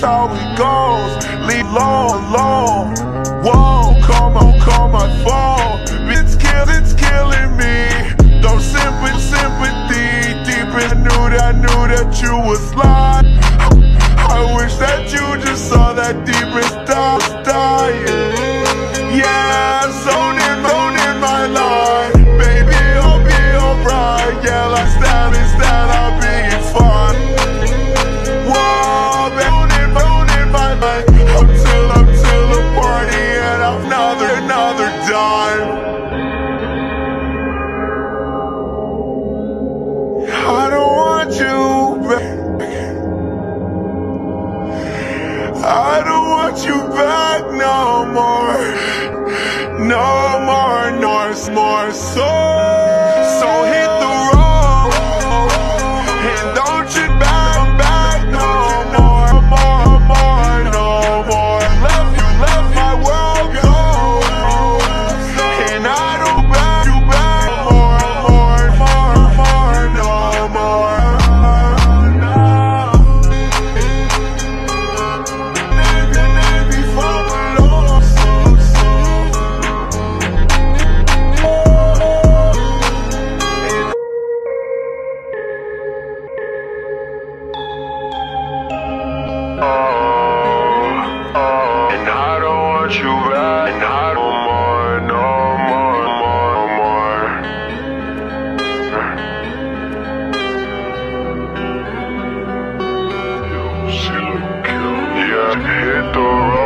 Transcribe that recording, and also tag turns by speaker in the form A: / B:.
A: how it goes. Leave long. Whoa, call my phone. It's killing me. Don't sympathy. Deep in I knew that you was lying. I wish that you just saw that deepest dying. Yeah, zone in my life. Baby, I'll be alright. Yeah, like stand, I'll be fine. Whoa, bone in my life. Until the party and another dime. I don't want you back. I don't want you back no more. No more. So hit the road and don't you back no more. You left my world cold, and I don't back you back no more. Maybe faboloso. And I don't want you back, and I don't more. Yeah, hit the road.